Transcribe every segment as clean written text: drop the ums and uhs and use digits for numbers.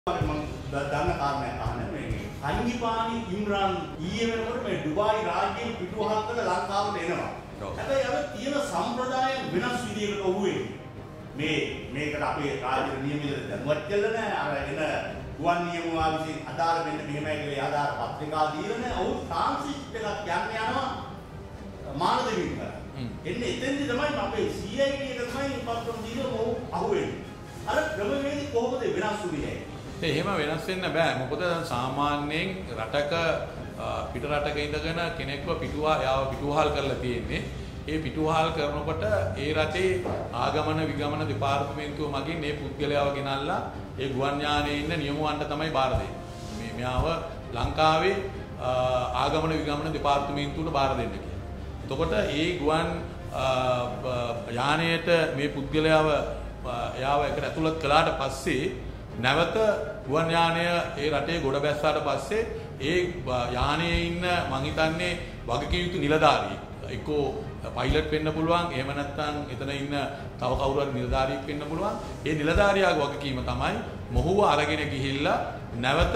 දන්න කාරණයක් අහන්න මේ අංගිපානි ඉම්රාන් ඊයේ වෙනකොට මේ ඩුබායි රාජ්‍යයේ පිටුවහල් කළ ලංකාවට එනවා. හැබැයි අර තියෙන සම්ප්‍රදාය වෙනස් විදිහකට ඔහු එන්නේ. මේකට අපේ රාජ්‍ය නියමිත දැනුවත් කළා නෑ. අර එන ගුවන් නියමුවා විසින් අදාළ වෙන්න මෙහෙමයි කියලා ආදාර පත්‍රිකා දීලා නෑ. ඔහු ට්‍රාන්සිට් එකක් යන්න යනවා මානදෙවින් කරා. එන්නේ එතෙන්දි තමයි අපේ CID එක තමයි පත්‍රම් දීලා ඔහු අහුවෙන්නේ. අර ක්‍රමවේදී කොහොමද වෙනස් වුනේ? එහෙම වෙනස් වෙන්න බෑ. මොකද සාමාන්‍යයෙන් රටක පිට රටක ඉඳගෙන කෙනෙක්ව පිටුවහල් කරලා තියෙන්නේ. ඒ පිටුවහල් කරනකොට ඒ රටේ ආගමන විගමන දෙපාර්තමේන්තුව මගින් මේ පුද්ගලයාව ගෙනල්ලා ඒ ගුවන් යානයේ ඉන්න නියමුවන්ට තමයි බාර දෙන්නේ. මෙයාව ලංකාවේ ආගමන විගමන දෙපාර්තමේන්තුවට බාර දෙන්න කියලා. එතකොට ඒ ගුවන් යානයේට මේ පුද්ගලයාව එකට ඇතුළත් කළාට පස්සේ නැවත ගුවන් යානය ඒ රටේ ගොඩ බැස්සාට පස්සේ ඒ යානයේ ඉන්න මං හිතන්නේ වගකීම් යුතු නිලධාරියෙක් එක්කෝ පයිලට් වෙන්න පුළුවන් එහෙම නැත්නම් එතන ඉන්න තව කවුරු හරි නිලධාරියෙක් වෙන්න පුළුවන්. ඒ නිලධාරියාගේ වගකීම තමයි මොහුව අරගෙන ගිහිල්ලා නැවත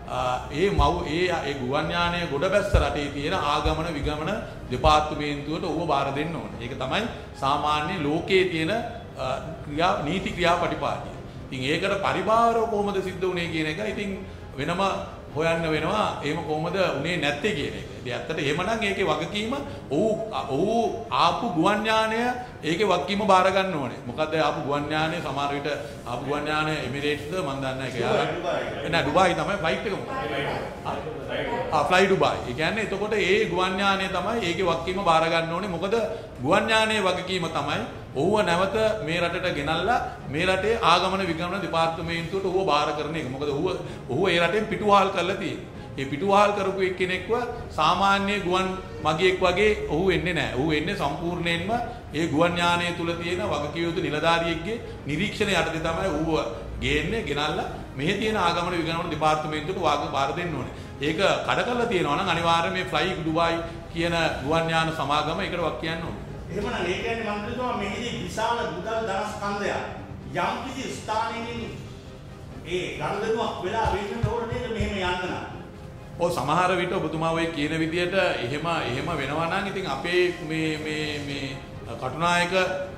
ඒ ගුවන් යානයේ ගොඩ බැස්ස රටේ තියෙන ආගමන විගමන දෙපාර්තමේන්තුවට ඌව බාර දෙන්න ඕනේ. ඒක තමයි සාමාන්‍ය ලෝකයේ තියෙන නීති ක්‍රියාපටිපාටිය. ඉතින් ඒකට පරිබාරව කොහොමද සිද්ධ වුනේ කියන එක ඉතින් වෙනම හොයන්න වෙනවා. එහෙම කොහොමද උනේ නැත්තේ කියන එක. ඉතින් ඇත්තට එහෙමනම් ඒකේ වගකීම ඔහු ආපු ගුවන් යානය ඒකේ වගකීම බාර ගන්න ඕනේ. මොකද ආපු ගුවන් යානය සමහර විට ආපු ගුවන් යානය එමිරේට්ස්ද මම දන්නේ නැහැ. නෑ ඩුබායි තමයි ෆ්ලයිට් එක මොකක්ද? Fly Dubai. ඒ කියන්නේ එතකොට ඒ ගුවන් යානය තමයි ඒකේ වගකීම බාර ගන්න ඕනේ. මොකද ගුවන් යානයේ වගකීම තමයි ඔහුව නැවත මේ රටට ගෙනල්ලා මේ රටේ ආගමන විගමන දෙපාර්තමේන්තුවට ඔහුව බාර කරන එක. මොකද ඔහුව ඒ රටෙන් පිටුවහල් කරලා තියෙන්නේ. ඒ පිටුවහල් කරපු එක්කෙනෙක්ව සාමාන්‍ය ගුවන් මගියෙක් වගේ ඔහු එන්නේ නැහැ. ඔහු එන්නේ සම්පූර්ණයෙන්ම ඒ ගුවන් යානය තුල තියෙන වගකීම් යුතු නිලධාරියෙක්ගේ නිරීක්ෂණය යටතේ තමයි ඔහුව ගෙනල්ලා මෙහි තියෙන ආගමන විගමන දෙපාර්තමේන්තුවට බාර දෙන්න ඕනේ. ඒක කඩ කරලා තියෙනවා නම් අනිවාර්යයෙන් මේ ෆ්ලයි ඩුබායි කියන ගුවන් යාන සමාගම ඒකට වක් කියන්න ඕනේ. එහෙමනම් ඒ කියන්නේ මන්ත්‍රීතුමා මෙහිදී විශාල මුදල් ධනස්කන්ධයක් යම් කිසි ස්ථානයකින් ඒ ගනුදෙනුවක් වෙලා වෙන්න ඕන නේද මෙහෙම යන්න නම්? ඔව් සමහර විට ඔබතුමා ඔය කියන විදිහට එහෙම වෙනවා නම් ඉතින් අපේ මේ කටුනායක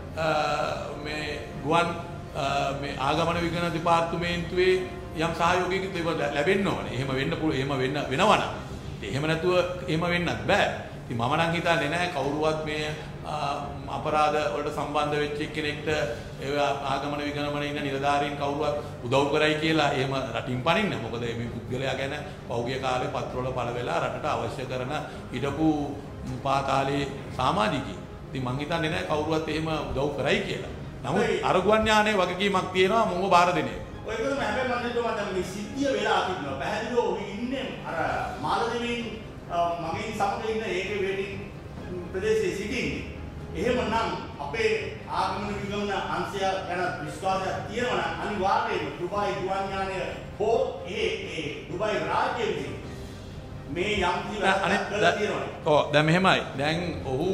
මේ ගුවන් මේ ආගමන විගමන දෙපාර්තමේන්තුවේ යම් සහයෝගයකින් ලැබෙන්න ඕනේ. එහෙම වෙනවා නම්. එහෙම නැතුව එහෙම වෙන්නත් බෑ. ඉතින් මම නම් හිතන්නේ නැහැ කවුරුවත් මේ අපරාධ වලට සම්බන්ධ වෙච්ච කෙනෙක්ට ඒ ආගමන විගමන ඉන්න නිලධාරීන් කවුරුවත් උදව් කරයි කියලා එහෙම රටින් පනින්න. මොකද මේ පුද්ගලයා ගැන පෞද්ගලික කාලේ පත්‍රවල පළ වෙලා රටට අවශ්‍ය කරන හිටපු පාතාලේ සමාජිකයෙක්. ඉතින් මං හිතන්නේ නැහැ කවුරුවත් එහෙම උදව් කරයි කියලා. නමුත් අර ගුවන් යානයේ වගකීමක් තියෙනවා මොව බාර දෙන එක. ඔය එකම හැබැයි මම හිතුවා දැන් මේ සිද්ධිය වෙලා තිබුණා. පැහැදිලිව ඔහු ඉන්නේ අර මාළදෙවියන් මගේ සමග ඉන්න ඒකේ වෙඩින් ප්‍රදේශයේ සිටින්නේ. එහෙමනම් අපේ ආගමන විගමන අංශය ගැන විශ්වාසයක් තියෙනවා නම් අනිවාර්යයෙන්ම ඩුබායි ගුවන් යානය හෝ ඒ ඩුබායි රාජ්‍ය විසින් මේ යම් කිසි කරලා තියෙනවා. ඔව් දැන් මෙහෙමයි. දැන් ඔහු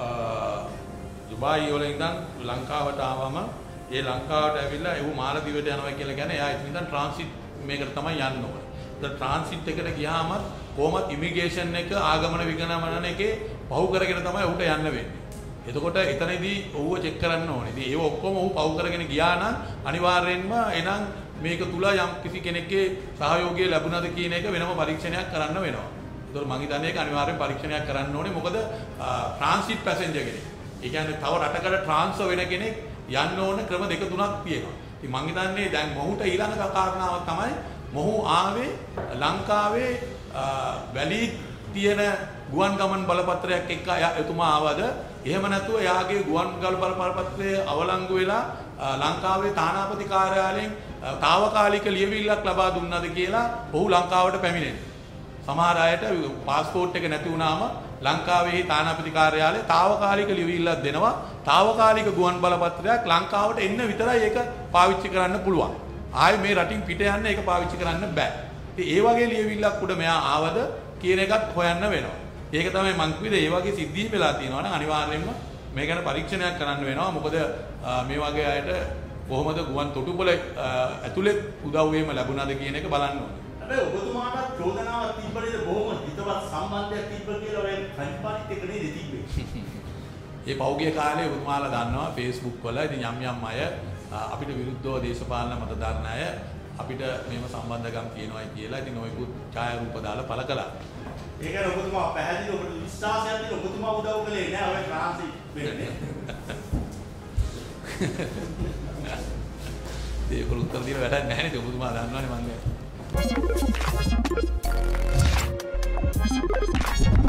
ඩුබායි වල ඉඳන් ලංකාවට ආවම ඒ ලංකාවට ඇවිල්ලා එහු මාලදීවට යනවා කියලා කියන්නේ එයා ඉතින් ට්‍රාන්සිට් මේකට තමයි යන්න ඕනේ. ඒ ට්‍රාන්සිට් එකට ගියාම කොහොමද ඉමිග්‍රේෂන් එක ආගමන විගමන එකේ පහු කරගෙන තමයි ඔහුට යන්න වෙන්නේ. එතකොට එතනදී ඔහුව චෙක් කරන්න ඕනේ. ඉතින් ඒව ඔක්කොම ඔහු පහු කරගෙන ගියා නම් අනිවාර්යයෙන්ම එනං මේක තුල යම් කිසි කෙනෙක්ගේ සහයෝගය ලැබුණාද කියන එක වෙනම පරීක්ෂණයක් කරන්න වෙනවා. ඒතකොට මම හිතන්නේ ඒක අනිවාර්යෙන් පරීක්ෂණයක් කරන්න ඕනේ. මොකද ට්‍රාන්සිට් පැසෙන්ජර් කෙනෙක්. ඒ කියන්නේ තව රටකට ට්‍රාන්ස්ෆර් වෙන කෙනෙක් යන්න ඕන ක්‍රම දෙක තුනක් තියෙනවා. ඉතින් මම හිතන්නේ දැන් මොහුට ඊළඟ කාරණාව තමයි මොහු ආවේ ලංකාවේ වැලි තියෙන ගුවන් ගමන් බලපත්‍රයක් එක්ක එතුමා ආවද එහෙම නැතුව එයාගේ ගුවන් ගමන් බලපත්‍රය අවලංගු වෙලා ලංකාවේ තානාපති කාර්යාලයෙන් తాවකාලික ලියවිල්ලක් ලබා දුන්නාද කියලා ඔහු ලංකාවට පැමිණෙනවා. සමහර අයට પાස්පෝර්ට් එක නැති වුණාම ලංකාවේ තානාපති කාර්යාලයේ తాවකාලික ලියවිල්ලක් දෙනවා. తాවකාලික ගුවන් බලපත්‍රයක් ලංකාවට එන්න විතරයි ඒක පාවිච්චි කරන්න පුළුවන්. ආයේ මේ රටින් පිට යන්න ඒක පාවිච්චි කරන්න බෑ. ඉතින් ඒ වගේ ලියවිල්ලක් උඩ මෙයා ආවද කියන එකත් හොයන්න වෙනවා. ඒක තමයි මං කිව්වේ ඒ වගේ සිද්ධි වෙලා තියෙනවා නම් අනිවාර්යයෙන්ම මේ ගැන පරීක්ෂණයක් කරන්න වෙනවා. මොකද මේ වගේ අයට කොහොමද ගුවන් තොටුපොළ ඇතුලේ උදව් වීම ලැබුණාද කියන එක බලන්න ඕනේ. හැබැයි ඔබතුමාට චෝදනාවක් තිබ්බනේ බොහොම හිතවත් සම්බන්ධයක් තිබ්බ කියලා ඔය කන්පාරිත් එක නේද තිබ්බේ. මේ පෞගිය කාලේ ඔබතුමාලා දන්නවා Facebook වල ඉතින් යම් අය අපිට විරුද්ධව දේශපාලන මත දරන අය අපිට මේව සම්බන්ධකම් තියෙනවායි කියලා ඉතින් ඔයකුත් ඡායාරූප දාලා පළ කළා. ඒකනේ ඔබතුමා පැහැදිලි ඔබට විශ්වාසයක් තියෙන ඔබතුමා උදව් කළේ නෑ ඔය ට්‍රාන්සිට් වෙන්නේ. ඒක උත්තර දෙන්න වැඩක් නැහැ නේද ඔබතුමා දන්නවනේ මන්නේ.